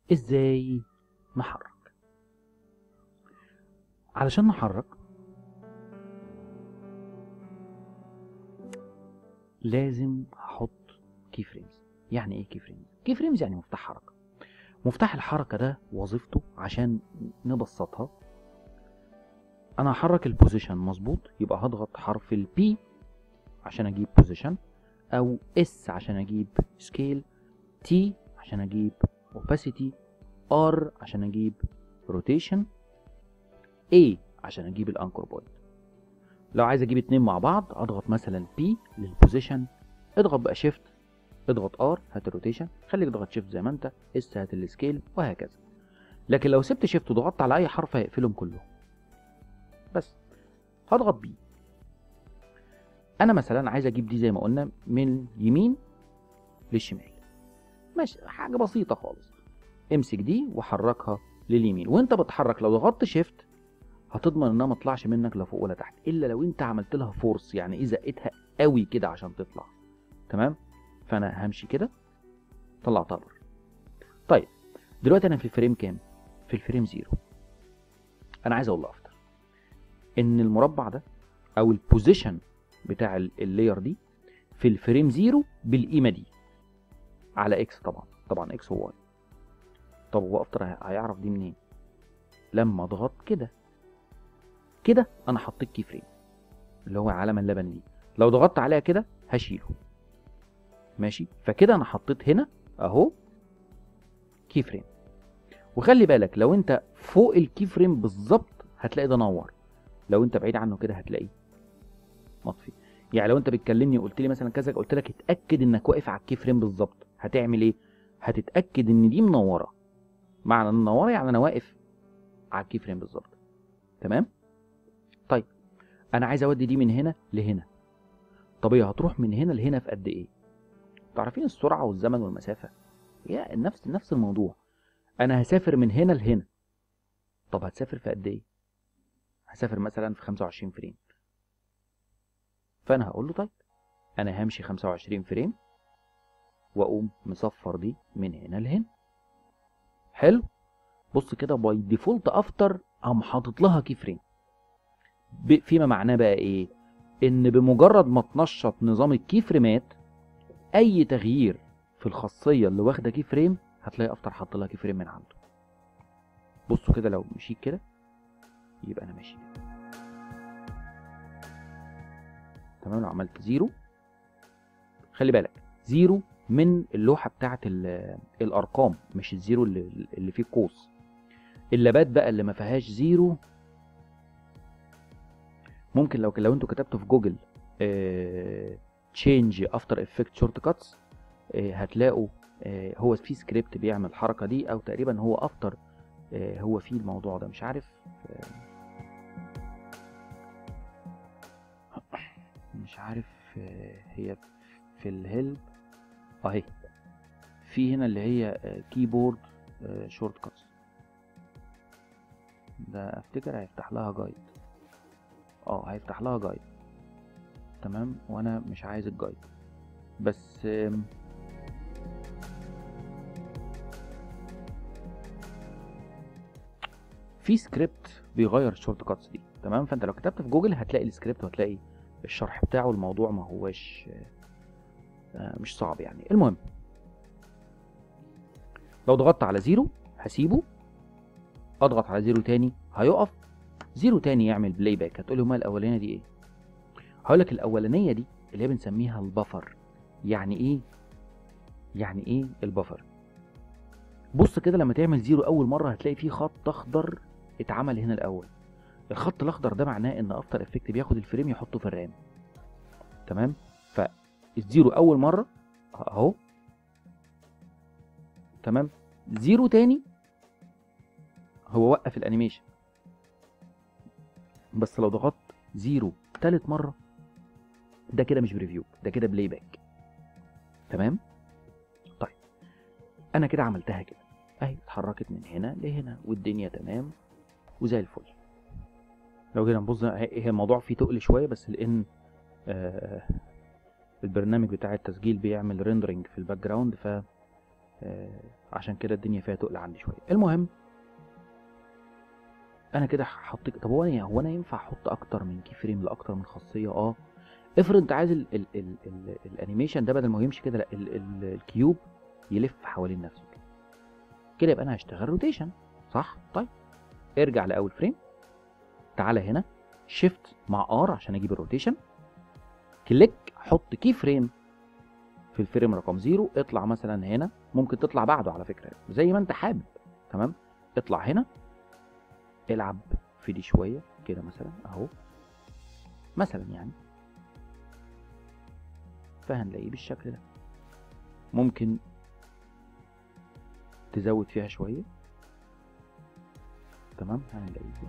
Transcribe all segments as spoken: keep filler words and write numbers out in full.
ازاي نحرك؟ علشان نحرك لازم هحط كي فريمز. يعني ايه كي فريمز؟ كي فريمز يعني مفتاح حركه. مفتاح الحركه ده وظيفته عشان نبسطها، انا هحرك البوزيشن مظبوط، يبقى هضغط حرف البي عشان اجيب بوزيشن، او اس عشان اجيب سكيل، تي عشان اجيب opacity، ار عشان اجيب روتيشن، A عشان اجيب الانكر بوينت. لو عايز اجيب اتنين مع بعض اضغط مثلا P للبوزيشن، اضغط بقى شيفت، اضغط ار هات الروتيشن، خليك اضغط شيفت زي ما انت، اس هات السكيل، وهكذا. لكن لو سبت شيفت وضغطت على اي حرف هيقفلهم كلهم. بس هضغط بي. انا مثلا عايز اجيب دي زي ما قلنا من يمين للشمال، ماشي، حاجه بسيطه خالص. امسك دي وحركها لليمين، وانت بتحرك لو ضغطت شيفت هتضمن انها ما تطلعش منك لا فوق ولا تحت، الا لو انت عملت لها فورس، يعني ايه زقتها قوي كده عشان تطلع. تمام، فانا همشي كده طلعتها بره. طيب دلوقتي انا في الفريم كام؟ في الفريم زيرو. انا عايز اقول لافتر ان المربع ده او البوزيشن بتاع اللاير دي في الفريم زيرو بالقيمه دي على اكس، طبعا طبعا اكس وواي. طب هو افتر هيعرف دي منين؟ لما اضغط كده كده انا حطيت كي فريم اللي هو علامه اللبن دي، لو ضغطت عليها كده هشيله. ماشي، فكده انا حطيت هنا اهو كي فريم. وخلي بالك لو انت فوق الكي فريم بالظبط هتلاقي ده نور، لو انت بعيد عنه كده هتلاقيه مطفي. يعني لو انت بتكلمني وقلت لي مثلا كذا، قلت لك اتاكد انك واقف على الكي فريم بالظبط، هتعمل ايه؟ هتتاكد ان دي منوره. معنى ان منوره يعني انا واقف على الكي فريم بالظبط. تمام. طيب انا عايز اودي دي من هنا لهنا. طب هي هتروح من هنا لهنا في قد ايه؟ تعرفين السرعه والزمن والمسافه هي نفس نفس الموضوع. انا هسافر من هنا لهنا، طب هتسافر في قد ايه؟ هسافر مثلا في خمسة وعشرين فريم. فانا هقول له طيب انا همشي خمسة وعشرين فريم واقوم مصفر دي من هنا لهنا. حلو. بص كده باي ديفولت افتر قام حاطط لها كي فريم، فيما معناه بقى ايه؟ ان بمجرد ما تنشط نظام الكي فريمات اي تغيير في الخاصيه اللي واخده كي فريم هتلاقي افتر حاط لها كي فريم من عنده. بصوا كده لو مشيت كده يبقى انا ماشي كده. تمام. لو عملت زيرو، خلي بالك زيرو من اللوحه بتاعه الارقام، مش الزيرو اللي, اللي فيه قوس. اللابات بقى اللي ما فيهاش زيرو ممكن لو لو انتوا كتبتوا في جوجل تشينج افتر افكت شورت كاتس هتلاقوا اه هو في سكريبت بيعمل الحركه دي، او تقريبا هو افتر اه هو فيه الموضوع ده، مش عارف اه مش عارف اه هي في الهيلب اهي، في هنا اللي هي كيبورد شورت كاتس ده افتكر هيفتح لها جايد. اه هيفتح لها جايد. تمام، وانا مش عايز الجايد بس في سكريبت بيغير الشورت كاتس دي. تمام، فانت لو كتبت في جوجل هتلاقي السكريبت وهتلاقي الشرح بتاعه. الموضوع ما هواش مش صعب يعني. المهم لو ضغطت على زيرو هسيبه، اضغط على زيرو تاني هيقف، زيرو تاني يعمل بلاي باك. هتقولي هما الاولانيه دي ايه؟ هقولك الاولانيه دي اللي هي بنسميها البفر. يعني ايه يعني ايه البفر؟ بص كده لما تعمل زيرو اول مره هتلاقي فيه خط اخضر اتعمل هنا الاول. الخط الاخضر ده معناه ان افتر افكت بياخد الفريم يحطه في الرام. تمام، فالزيرو اول مره اهو. تمام، زيرو تاني هو وقف الانيميشن. بس لو ضغطت زيرو تالت مره ده كده مش بريفيو، ده كده بلاي باك. تمام. طيب انا كده عملتها كده اهي، اتحركت من هنا لهنا والدنيا تمام وزي الفل. لو جينا نبص هي الموضوع فيه تقل شويه، بس لان آه البرنامج بتاع التسجيل بيعمل ريندرنج في الباك جراوند، ف آه عشان كده الدنيا فيها تقل عندي شويه. المهم انا كده حطيت. طب هو انا هو انا ينفع احط اكتر من كي فريم لاكتر من خاصيه؟ اه افرض انت عايز ال ال ال ال الانيميشن ده بدل ما هو يمشي كده، لا ال ال الكيوب يلف حوالين نفسه كده كده، يبقى انا هشتغل روتيشن صح. طيب ارجع لاول فريم، تعالى هنا شيفت مع ار عشان اجيب الروتيشن، كليك حط كي فريم في الفريم رقم زيرو، اطلع مثلا هنا، ممكن تطلع بعده على فكره زي ما انت حابب. تمام، اطلع هنا العب في دي شويه كده مثلا اهو مثلا يعني، فهنلاقيه بالشكل ده. ممكن تزود فيها شويه. تمام، هنلاقيه كده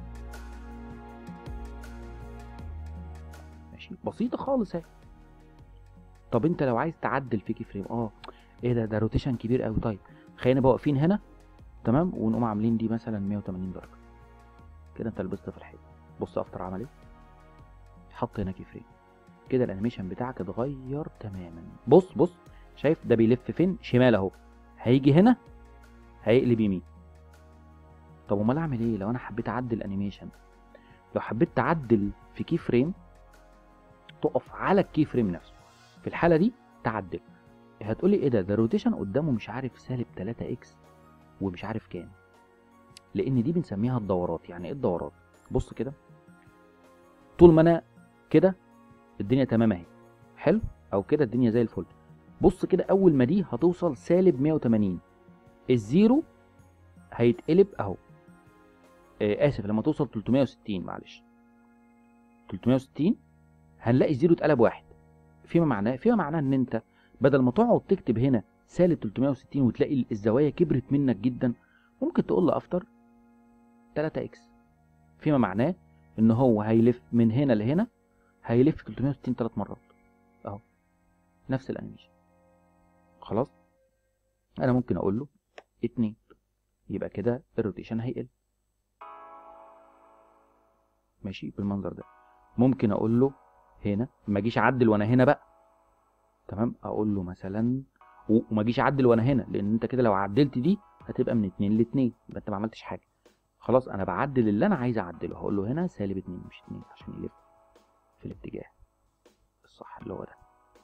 ماشي، بسيطه خالص اهي. طب انت لو عايز تعدل في كي فريم، اه ايه ده ده روتيشن كبير قوي. طيب خلينا بقى واقفين هنا تمام، ونقوم عاملين دي مثلا مية وتمانين درجه كده، انت لبست في الحيط. بص افتر عمل ايه، حط هنا كي فريم كده، الانيميشن بتاعك اتغير تماما. بص بص شايف ده بيلف فين؟ شمال اهو، هيجي هنا هيقلب يمين. طب امال اعمل ايه لو انا حبيت اعدل انيميشن؟ لو حبيت تعدل في كي فريم تقف على الكي فريم نفسه، في الحاله دي تعدل. هتقولي ايه ده ده روتيشن قدامه مش عارف سالب تلاتة اكس ومش عارف كام، لان دي بنسميها الدورات. يعني ايه الدورات؟ بص كده، طول ما انا كده الدنيا تمام اهي حلو، او كده الدنيا زي الفل. بص كده اول ما دي هتوصل سالب مية وتمانين الزيرو هيتقلب اهو. آه اسف، لما توصل تلتمية وستين معلش تلتمية وستين هنلاقي الزيرو اتقلب واحد. فيما معناه فيما معناه ان انت بدل ما تقعد تكتب هنا سالب تلتمية وستين وتلاقي الزوايا كبرت منك جدا، ممكن تقول له افتر تلاتة اكس، فيما معناه ان هو هيلف من هنا لهنا، هيلف تلتمية وستين ثلاث مرات اهو، نفس الانيميشن. خلاص انا ممكن اقول له اتنين، يبقى كده الروتيشن هيقل ماشي بالمنظر ده. ممكن اقول له هنا ما اجيش اعدل وانا هنا بقى، تمام، اقول له مثلا وما اجيش اعدل وانا هنا، لان انت كده لو عدلت دي هتبقى من اتنين ل اتنين، يبقى انت ما عملتش حاجه. خلاص انا بعدل اللي انا عايز اعدله، هقول له هنا سالب اتنين مش اتنين عشان يلف في الاتجاه الصح اللي هو ده.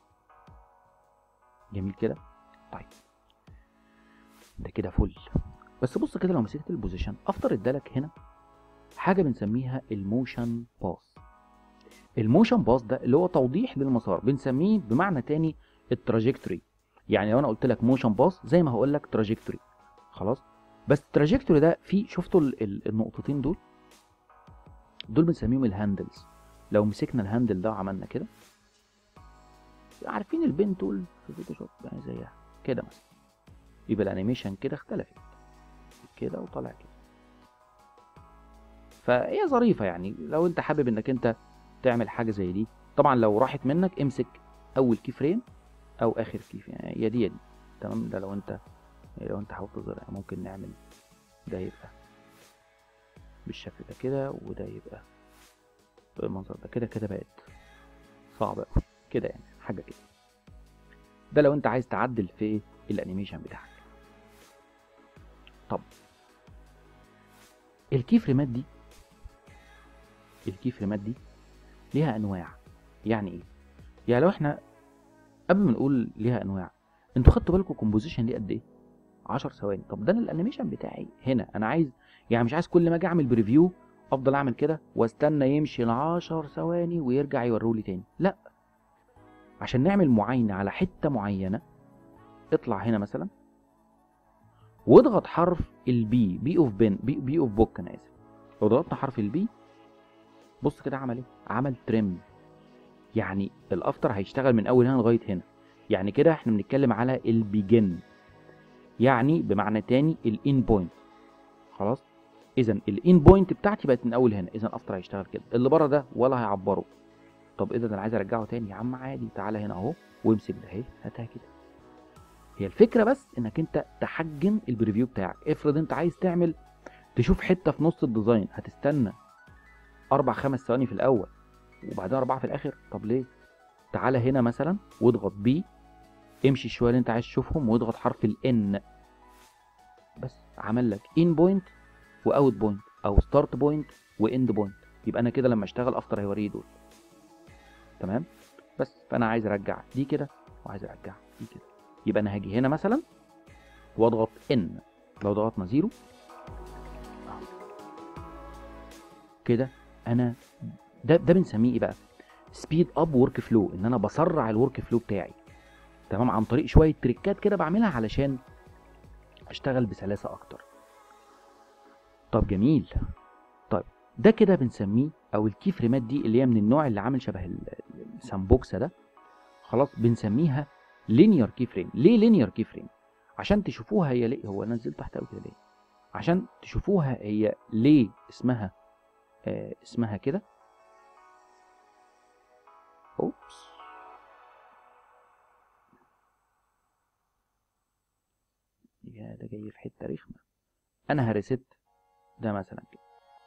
جميل كده. طيب ده كده فل. بس بص كده لو مسكت البوزيشن افتر ادالك هنا حاجه بنسميها الموشن باس. الموشن باس ده اللي هو توضيح للمسار، بنسميه بمعنى تاني التراجكتوري. يعني لو انا قلت لك موشن باس زي ما هقول لك تراجكتوري. خلاص، بس التراجكتوري ده في شفتوا النقطتين دول دول بنسميهم الهاندلز. لو مسكنا الهاندل ده وعملنا كده، عارفين البين تول في فوتوشوب يعني زيها كده مثلا، يبقى الانيميشن كده اختلفت كده وطالع كده. فهي ظريفه يعني لو انت حابب انك انت تعمل حاجه زي دي. طبعا لو راحت منك امسك اول كي فريم او اخر كي فريم، يعني يا دي يا دي. تمام، ده لو انت لو انت حاولت تظهر ممكن نعمل ده يبقى بالشكل ده كده، وده يبقى بالمنظر ده كده. كده بقت صعبه قوي كده يعني حاجه كده. ده لو انت عايز تعدل في الانيميشن بتاعك. طب الكي فريمات دي الكي فريمات دي ليها انواع. يعني ايه؟ يعني لو احنا قبل ما نقول ليها انواع، انتوا خدتوا بالكم الكومبوزيشن دي قد ايه؟ عشر ثواني. طب ده انا الانيميشن بتاعي هنا انا عايز، يعني مش عايز كل ما اجي اعمل بريفيو افضل اعمل كده واستنى يمشي ل عشر ثواني ويرجع يورولي تاني. لا، عشان نعمل معاينه على حته معينه اطلع هنا مثلا واضغط حرف البي، بي اوف بن بي, بي اوف بوك انا اسف. لو ضغطنا حرف البي بص كده عمل ايه؟ عمل تريم. يعني الافتر هيشتغل من اول هنا لغايه هنا. يعني كده احنا بنتكلم على البيجن، يعني بمعنى تاني الان بوينت. خلاص، اذا الان بوينت بتاعتي بقت من اول هنا، اذا افتر هيشتغل كده. اللي بره ده ولا هيعبره. طب اذا انا عايز ارجعه تاني يا عم عادي، تعالى هنا اهو وامسك ده اهي هاتها كده. هي الفكره بس انك انت تحجم البريفيو بتاعك. افرض انت عايز تعمل تشوف حته في نص الديزاين، هتستنى اربع خمس ثواني في الاول وبعدين اربعه في الاخر. طب ليه؟ تعالى هنا مثلا واضغط بي، امشي شويه اللي انت عايز تشوفهم واضغط حرف الان بس عمل لك ان بوينت واوت بوينت او ستارت بوينت واند بوينت، يبقى انا كده لما اشتغل افتر هيوريني دول. تمام. بس فانا عايز ارجع دي كده وعايز ارجع دي كده، يبقى انا هاجي هنا مثلا واضغط ان، لو ضغطنا زيرو كده انا ده ده بنسميه ايه بقى؟ سبيد اب ورك فلو، ان انا بسرع الورك فلو بتاعي. تمام، عن طريق شويه تريكات كده بعملها علشان اشتغل بسلاسه اكتر. طب جميل. طيب ده كده بنسميه، او الكي فريمات دي اللي هي من النوع اللي عامل شبه السامبوكسه ده، خلاص بنسميها لينير كي فريم. ليه لينير كي فريم؟ عشان تشوفوها هي ليه، هو نزلت تحت قوي كده ليه؟ عشان تشوفوها هي ليه اسمها آه اسمها كده. اوبس، يا ده جاي في حته رخمه. انا هريست ده مثلا كده.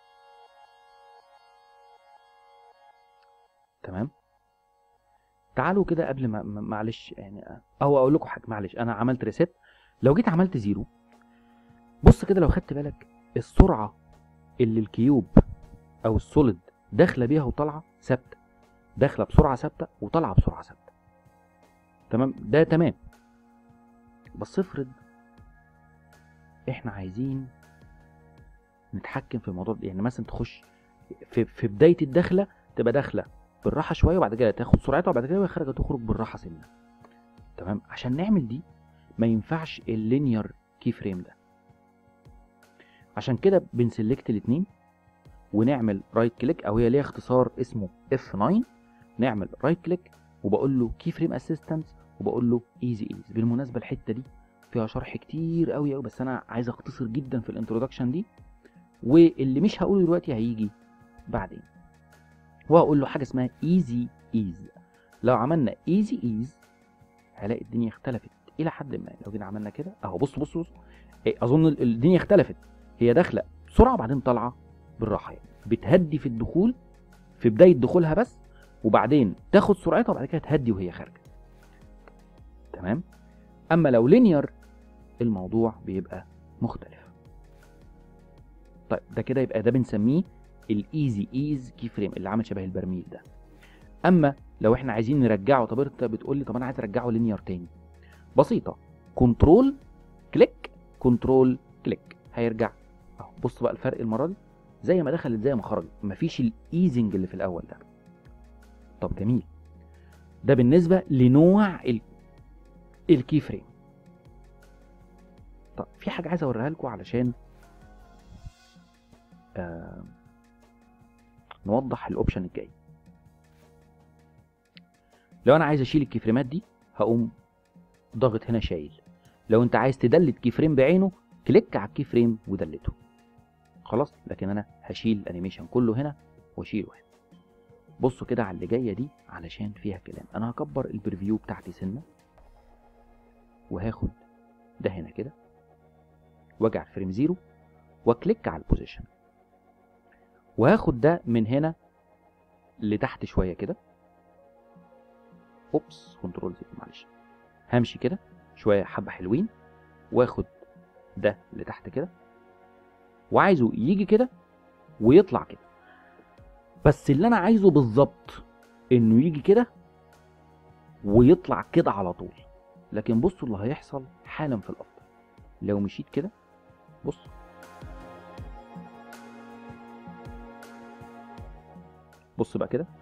تمام. تعالوا كده قبل ما معلش يعني اهو اقول لكم حاجه، معلش انا عملت ريست. لو جيت عملت زيرو، بص كده لو خدت بالك السرعه اللي الكيوب او السوليد داخله بيها وطالعه ثابته، داخله بسرعه ثابته وطالعه بسرعه ثابته. تمام، ده تمام. بس افرض احنا عايزين نتحكم في الموضوع ده، يعني مثلا تخش في في بدايه الدخله تبقى داخله بالراحه شويه وبعد كده تاخد سرعتها وبعد كده وهي خارجه تخرج بالراحه سنه. تمام، عشان نعمل دي ما ينفعش اللينير كي فريم ده. عشان كده بنسلكت الاثنين ونعمل رايت كليك، او هي ليها اختصار اسمه اف تسعة، نعمل رايت كليك وبقول له كي فريم اسيستنس وبقول له ايزي ايز. بالمناسبه الحته دي فيها شرح كتير قوي قوي، بس انا عايز اختصر جدا في الانترودكشن دي، واللي مش هقوله دلوقتي هيجي بعدين. وهقول له حاجه اسمها ايزي ايز. لو عملنا ايزي ايز هلاقي الدنيا اختلفت الى حد ما. لو جينا عملنا كده اهو، بص بص بص إيه، اظن الدنيا اختلفت. هي داخله بسرعه وبعدين طالعه بالراحه، يعني بتهدي في الدخول في بدايه دخولها بس، وبعدين تاخد سرعتها وبعد كده تهدي وهي خارجه. تمام. اما لو لينير الموضوع بيبقى مختلف. طيب ده كده يبقى ده بنسميه الايزي ايز كي فريم اللي عامل شبه البرميل ده. اما لو احنا عايزين نرجعه، طب انت بتقول لي طب انا عايز ارجعه لينير تاني، بسيطه، كنترول كليك كنترول كليك هيرجع اهو. بص بقى الفرق المره دي، زي ما دخلت زي ما خرجت، مفيش الايزنج اللي في الاول ده. طب جميل. ده بالنسبه لنوع الكي فريم. طب في حاجه عايز اوريها لكم علشان آه نوضح الاوبشن الجاي. لو انا عايز اشيل الكي فريمات دي هقوم ضاغط هنا شايل. لو انت عايز تدلت كي فريم بعينه كليك على الكي فريم ودلته خلاص. لكن انا هشيل الانيميشن كله هنا واشيله هنا. بصوا كده على اللي جايه دي علشان فيها كلام. انا هكبر البريفيو بتاعتي سنه وهاخد ده هنا كده واجي على فريم زيرو واكليك على البوزيشن، وهاخد ده من هنا لتحت شويه كده. اوبس، كنترول زد معلش. همشي كده شويه حبه حلوين واخد ده لتحت كده، وعايزه يجي كده ويطلع كده. بس اللي انا عايزه بالظبط انه يجي كده ويطلع كده على طول. لكن بصوا اللي هيحصل حالا في الافضل لو مشيت كده. بص بص بقى كده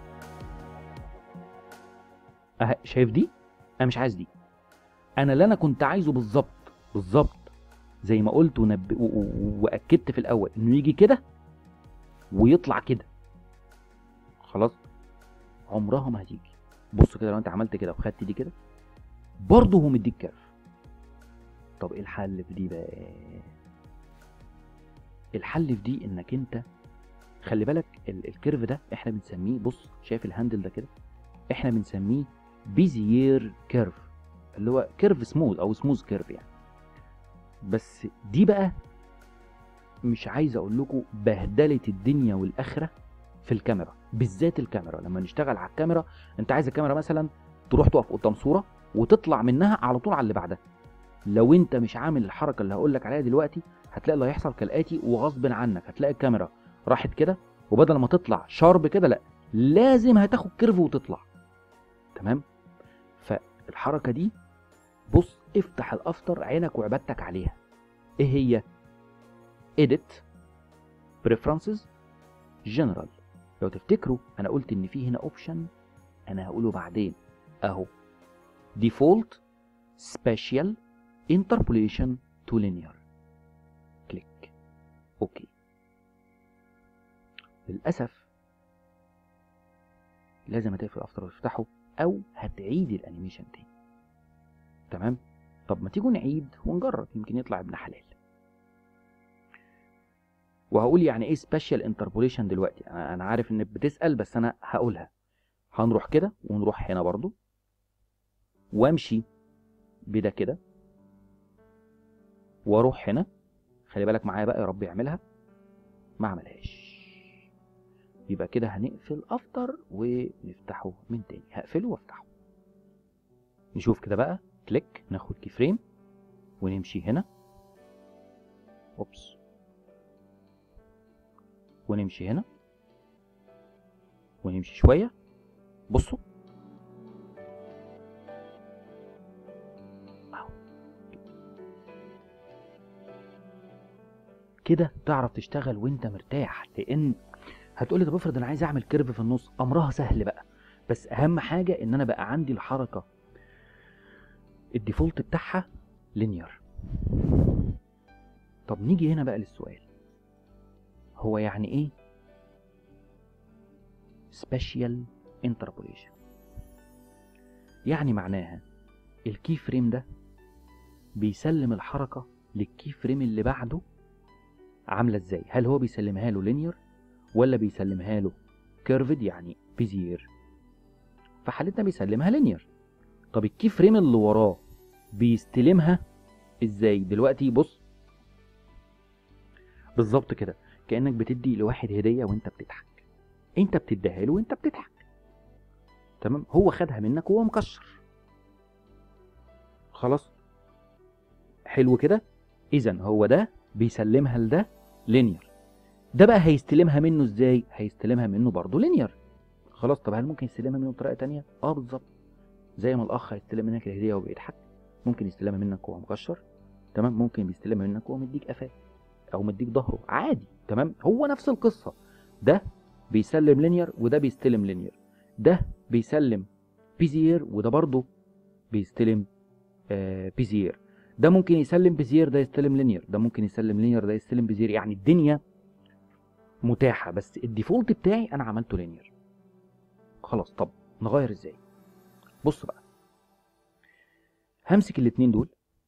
أه، شايف دي؟ انا مش عايز دي. انا اللي انا كنت عايزه بالظبط بالظبط زي ما قلت ونب... و... و... واكدت في الاول انه يجي كده ويطلع كده. خلاص، عمرها ما هتيجي. بص كده لو انت عملت كده وخدت دي كده برضه هو مديك كيرف. طب ايه الحل في دي بقى؟ الحل في دي انك انت خلي بالك ال... الكيرف ده احنا بنسميه، بص شايف الهاندل ده كده، احنا بنسميه بيزيير كيرف، اللي هو كيرف سموث او سموث كيرف يعني. بس دي بقى مش عايز اقول لكم بهدله الدنيا والاخره في الكاميرا، بالذات الكاميرا. لما نشتغل على الكاميرا، انت عايز الكاميرا مثلا تروح تقف قدام صوره وتطلع منها على طول على اللي بعدها، لو انت مش عامل الحركه اللي هقول لك عليها دلوقتي هتلاقي اللي هيحصل كالاتي، وغصب عنك هتلاقي الكاميرا راحت كده، وبدل ما تطلع شارب كده لا، لازم هتاخد كيرف وتطلع. تمام؟ فالحركه دي بص، افتح الافتر عينك وعبادتك عليها. ايه هي؟ edit preferences general. لو تفتكروا انا قلت ان في هنا اوبشن انا هقوله بعدين اهو، default special interpolation to linear. كليك اوكي. للاسف لازم هتقفل الافتر وتفتحه او هتعيد الانيميشن تاني. تمام؟ طب ما تيجوا نعيد ونجرب، يمكن يطلع ابن حلال. وهقول يعني ايه سبيشال انتربوليشن دلوقتي. انا عارف انك بتسال بس انا هقولها. هنروح كده ونروح هنا برضو، وامشي بده كده، واروح هنا. خلي بالك معايا بقى، يا رب يعملها. ما عملهاش. يبقى كده هنقفل افتر ونفتحه من تاني. هقفله وافتحه. نشوف كده بقى. كليك، ناخد كي فريم ونمشي هنا. اوبس. ونمشي هنا ونمشي شويه. بصوا اهو كده تعرف تشتغل وانت مرتاح. لان هتقولي طب افرض انا عايز اعمل كيرف في النص، امرها سهل بقى. بس اهم حاجه ان انا بقى عندي الحركه الديفولت بتاعها لينير. طب نيجي هنا بقى للسؤال، هو يعني ايه سبيشال انتربوليشن؟ يعني معناها الكي فريم ده بيسلم الحركه للكي فريم اللي بعده عامله ازاي؟ هل هو بيسلمها له لينير ولا بيسلمها له كيرفد يعني بيزير؟ في حالتنا بيسلمها لينير. طب الكي فريم اللي وراه بيستلمها ازاي؟ دلوقتي بص بالظبط كده، كانك بتدي لواحد هديه وانت بتضحك. انت بتديها له وانت بتضحك. تمام؟ هو خدها منك وهو مكشر. خلاص حلو كده. اذا هو ده بيسلمها لده لينير. ده بقى هيستلمها منه ازاي؟ هيستلمها منه برضه لينير. خلاص. طب هل ممكن يستلمها منه بطريقه تانية؟ اه بالظبط. زي ما الاخ هيستلم منك الهديه وهو بيضحك، ممكن يستلمها منك وهو مكشر. تمام؟ ممكن بيستلمها منك وهو مديك قفاه او مديك ظهره عادي. تمام؟ هو نفس القصه. ده بيسلم لينير وده بيستلم لينير. ده بيسلم بيزير وده برضه بيستلم آه بيزير. ده ممكن يسلم بيزير ده يستلم لينير، ده ممكن يسلم لينير ده يستلم بيزير. يعني الدنيا متاحه، بس الديفولت بتاعي انا عملته لينير. خلاص. طب نغير ازاي؟ بص بقى، همسك الاتنين دول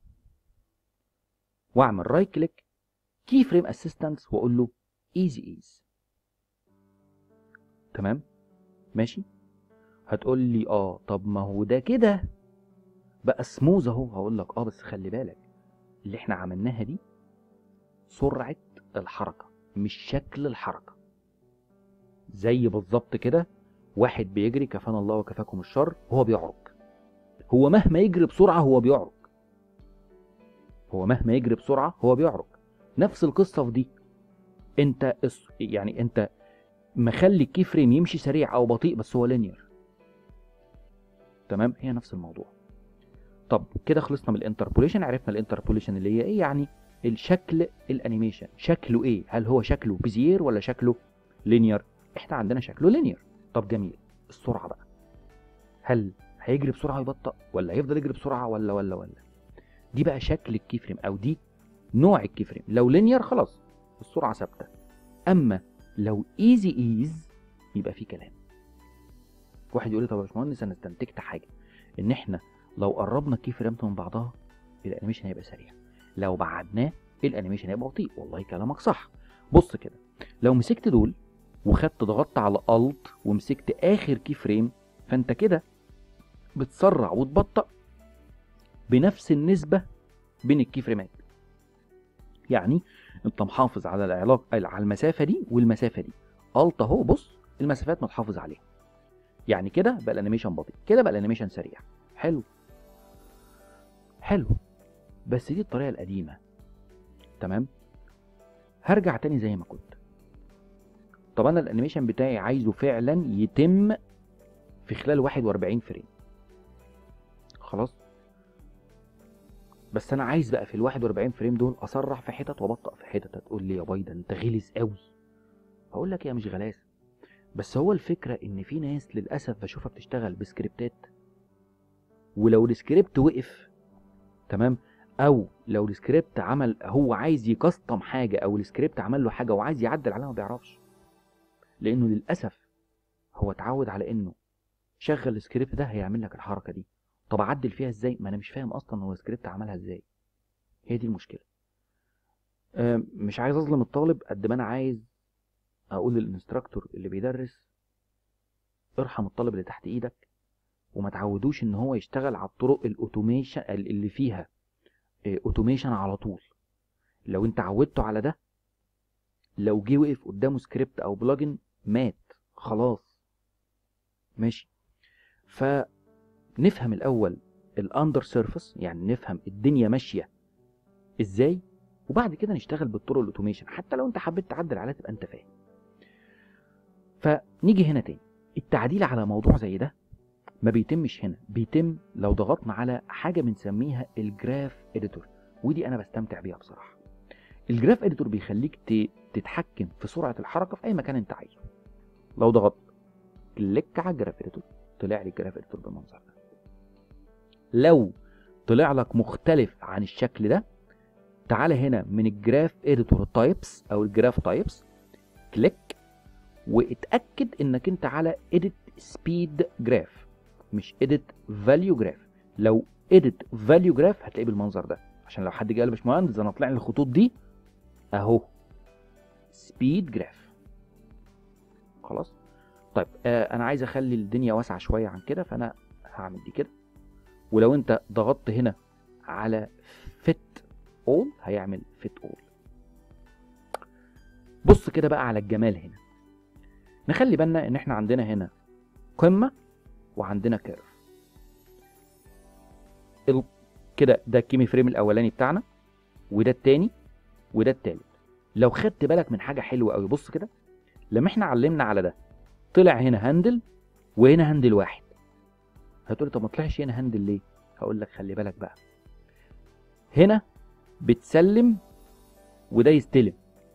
واعمل رايت كليك كي فريم اسيستنس واقول له ايزي ايز. تمام؟ ماشي. هتقول لي اه طب ما هو ده كده بقى سموز اهو. هقول لك اه بس خلي بالك، اللي احنا عملناها دي سرعه الحركه مش شكل الحركه. زي بالظبط كده واحد بيجري، كفانا الله وكفاكم الشر، هو بيعرج. هو مهما يجري بسرعه هو بيعرج. هو مهما يجري بسرعه هو بيعرج. نفس القصه في دي. انت يعني انت مخلي الكي فريم يمشي سريع او بطيء بس هو لينير. تمام؟ هي نفس الموضوع. طب كده خلصنا من الانتربوليشن. عرفنا الانتربوليشن اللي هي ايه، يعني الشكل الانيميشن شكله ايه. هل هو شكله بيزير ولا شكله لينير؟ احنا عندنا شكله لينير. طب جميل. السرعه بقى، هل هيجري بسرعه ويبطأ ولا هيفضل يجري بسرعه ولا ولا ولا دي بقى شكل الكي فريم او دي نوع الكي فريم. لو لينير خلاص السرعه ثابته، اما لو ايزي ايز يبقى في كلام. واحد يقول لي طب يا باشمهندس انا استنتجت حاجه، ان احنا لو قربنا الكي فريمات من بعضها الانيميشن هيبقى سريع، لو بعدناه الانيميشن هيبقى بطيء. والله كلامك صح. بص كده، لو مسكت دول وخدت ضغطت على الت ومسكت اخر كي فريم، فانت كده بتسرع وتبطأ بنفس النسبه بين الكي فريمات. يعني انت محافظ على العلاقه على المسافه دي والمسافه دي. الت اهو بص المسافات متحافظ عليها. يعني كده بقى الانيميشن بطيء، كده بقى الانيميشن سريع. حلو حلو. بس دي الطريقه القديمه. تمام، هرجع تاني زي ما كنت. طب انا الانيميشن بتاعي عايزه فعلا يتم في خلال واحد واربعين فريم، خلاص. بس انا عايز بقى في ال واحد واربعين فريم دول اسرع في حتت وابطأ في حتت. هتقول لي يا بايده انت غلس قوي. هقول لك يا مش غلاسه، بس هو الفكره ان في ناس للاسف بشوفها بتشتغل بسكريبتات، ولو السكريبت وقف تمام، او لو السكريبت عمل هو عايز يكستم حاجه، او السكريبت عمل له حاجه وعايز يعدل عليها ما بيعرفش، لانه للاسف هو اتعود على انه شغل السكريبت ده هيعمل لك الحركه دي. طب اعدل فيها ازاي؟ ما انا مش فاهم اصلا هو السكريبت عملها ازاي. هي دي المشكله. مش عايز اظلم الطالب قد ما انا عايز اقول للانستراكتور اللي بيدرس ارحم الطالب اللي تحت ايدك، وما تعودوش ان هو يشتغل على الطرق الاوتوميشن اللي فيها اوتوميشن على طول. لو انت عودته على ده، لو جه وقف قدامه سكريبت او بلجن مات خلاص. ماشي، فنفهم الاول الاندر سيرفيس، يعني نفهم الدنيا ماشيه ازاي، وبعد كده نشتغل بالطرق الاوتوميشن. حتى لو انت حبيت تعدل عليها تبقى انت فاهم. فنيجي هنا تاني، التعديل على موضوع زي ده ما بيتمش هنا، بيتم لو ضغطنا على حاجه بنسميها الجراف اديتور، ودي انا بستمتع بيها بصراحه. الجراف اديتور بيخليك تتحكم في سرعه الحركه في اي مكان انت عايزه. لو ضغطت كليك على الجراف اديتور طلع لي الجراف اديتور بالمنظر ده. لو طلع لك مختلف عن الشكل ده، تعالى هنا من الجراف اديتور تايبس او الجراف تايبس، كليك واتاكد انك انت على edit speed graph مش edit value graph. لو edit value graph هتلاقيه بالمنظر ده، عشان لو حد جه قال يا باشمهندس انا طلع لي الخطوط دي اهو speed graph. خلاص طيب، آه انا عايز اخلي الدنيا واسعه شويه عن كده، فانا هعمل دي كده. ولو انت ضغطت هنا على fit all هيعمل fit all. بص كده بقى على الجمال هنا. نخلي بالنا ان احنا عندنا هنا قمه وعندنا كيرف كده. ده الكيمي فريم الاولاني بتاعنا، وده التاني، وده التالت. لو خدت بالك من حاجه حلوه قوي، بص كده لما احنا علمنا على ده طلع هنا هاندل وهنا هاندل واحد. هتقولي طب ما طلعش هنا هاندل ليه؟ هقول لك خلي بالك بقى، هنا بتسلم وده يستلم،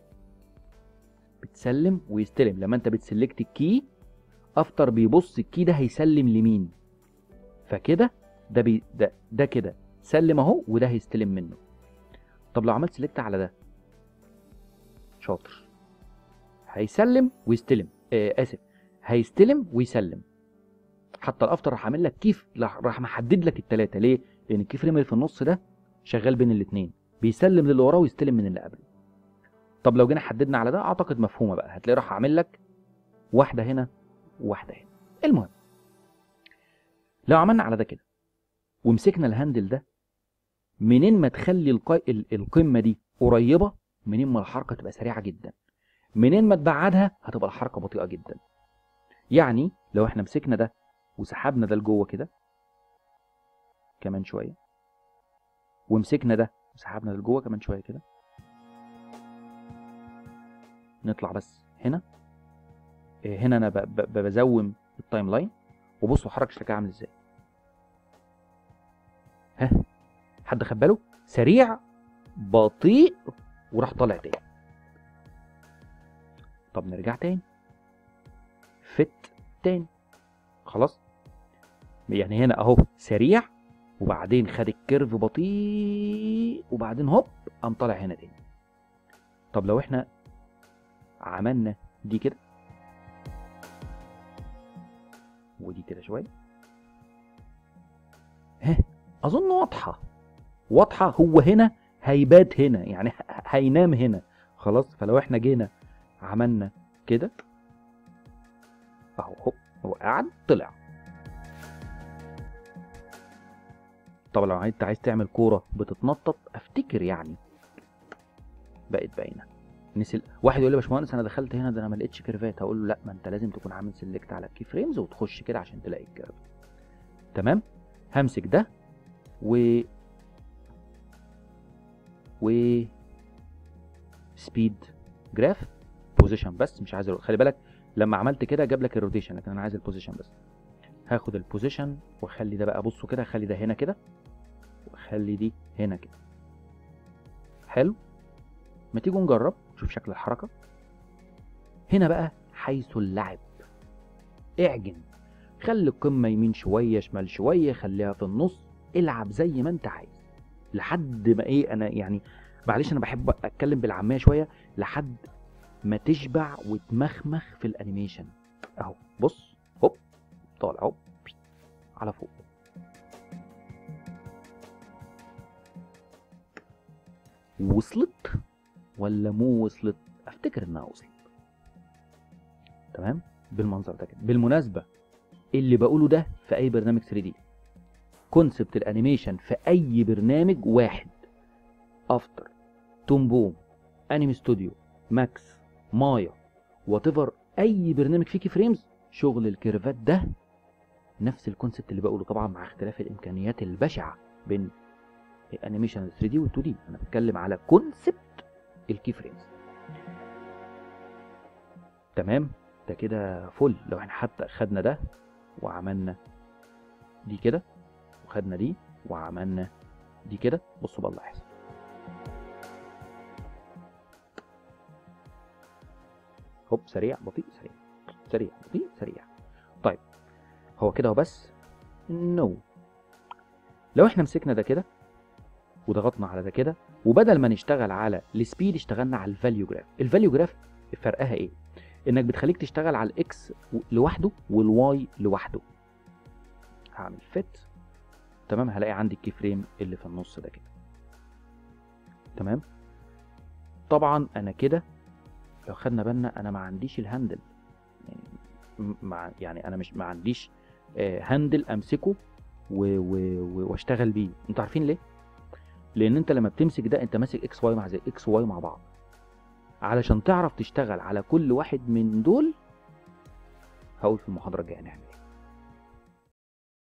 بتسلم ويستلم. لما انت بتسلكت الكي افتر بيبص الكي ده هيسلم لمين، فكده ده بي ده ده كده سلم اهو، وده هيستلم منه. طب لو عملت سلكت على ده شاطر، هيسلم ويستلم، آه اسف هيستلم ويسلم. حتى الافتر راح عامل لك كيف، راح محدد لك الثلاثه. ليه؟ لان الكي فريم اللي في النص ده شغال بين الاثنين، بيسلم للي وراه ويستلم من اللي قبله. طب لو جينا حددنا على ده اعتقد مفهومه بقى، هتلاقي راح عامل لك واحده هنا وواحده هنا. المهم لو عملنا على ده كده ومسكنا الهاندل ده، منين ما تخلي القي... القمه دي قريبه، منين ما الحركه تبقى سريعه جدا، منين ما تبعدها هتبقى الحركه بطيئه جدا. يعني لو احنا مسكنا ده وسحبنا ده لجوه كده كمان شويه، ومسكنا ده وسحبنا ده لجوه كمان شويه كده، نطلع بس هنا هنا انا ب... ب... بزوم التايم لاين، وبصوا حركه شكلها عامل ازاي. ها حد خد باله؟ سريع بطيء وراح طالع تاني. طب نرجع تاني فت تاني. خلاص يعني هنا اهو سريع، وبعدين خد الكيرف بطيء، وبعدين هوب قام طالع هنا تاني. طب لو احنا عملنا دي كده ودي كده شويه، ها اظن واضحه واضحه. هو هنا هيبات هنا، يعني هينام هنا. خلاص فلو احنا جينا عملنا كده اهو هوب هو قاعد طلع. طب لو انت عايز تعمل كوره بتتنطط، افتكر يعني بقت باينه. نسل واحد يقول لي يا باشمهندس انا دخلت هنا ده انا ما لقيتش كيرفات، هقول له لا، ما انت لازم تكون عامل سيلكت على الكي فريمز وتخش كده عشان تلاقي الكيرف. تمام، همسك ده و و سبيد جراف بوزيشن بس، مش عايز الرو... خلي بالك لما عملت كده جاب لك الروتيشن، لكن انا عايز البوزيشن بس. هاخد البوزيشن واخلي ده بقى، بصوا كده، اخلي ده هنا كده واخلي دي هنا كده. حلو. ما تيجوا نجرب نشوف شكل الحركه. هنا بقى حيث اللعب، اعجن، خلي القمه يمين شويه شمال شويه، خليها في النص، العب زي ما انت عايز لحد ما ايه، انا يعني معلش انا بحب اتكلم بالعاميه شويه، لحد ما تشبع وتمخمخ في الانيميشن. اهو بص، هوب طالع اهو على فوق. وصلت ولا مو وصلت؟ افتكر انها وصلت. تمام بالمنظر ده كده. بالمناسبه اللي بقوله ده في اي برنامج ثري دي، كونسبت الانيميشن في اي برنامج واحد، افتر، تومبوم، انمي ستوديو، ماكس، مايا، وات ايفر، اي برنامج فيه كي فريمز، شغل الكيرفات ده نفس الكونسبت اللي بقوله، طبعا مع اختلاف الامكانيات البشعه بين الانيميشن ثري دي وال تو دي. انا بتكلم على كونسبت الكي فريمز. تمام. ده كده فل. لو احنا حتى خدنا ده وعملنا دي كده، وخدنا دي وعملنا دي كده، بصوا بقى اللي هيحصل. هوب سريع بطيء سريع سريع بطيء سريع. طيب هو كده وبس؟ نو no. لو احنا مسكنا ده كده وضغطنا على ده كده، وبدل ما نشتغل على السبيد اشتغلنا على الفاليو جراف. الفاليو جراف فرقها ايه؟ انك بتخليك تشتغل على الاكس لوحده والواي لوحده. هعمل فيت، تمام، هلاقي عندي الكي فريم اللي في النص ده كده. تمام. طبعا انا كده لو خدنا بالنا انا ما عنديش الهاندل، يعني مع يعني انا مش ما عنديش آه هاندل امسكه واشتغل بيه. انتوا عارفين ليه؟ لان انت لما بتمسك ده انت ماسك اكس واي مع زي اكس واي مع بعض. علشان تعرف تشتغل على كل واحد من دول هقول في المحاضره الجايه نعمل ايه.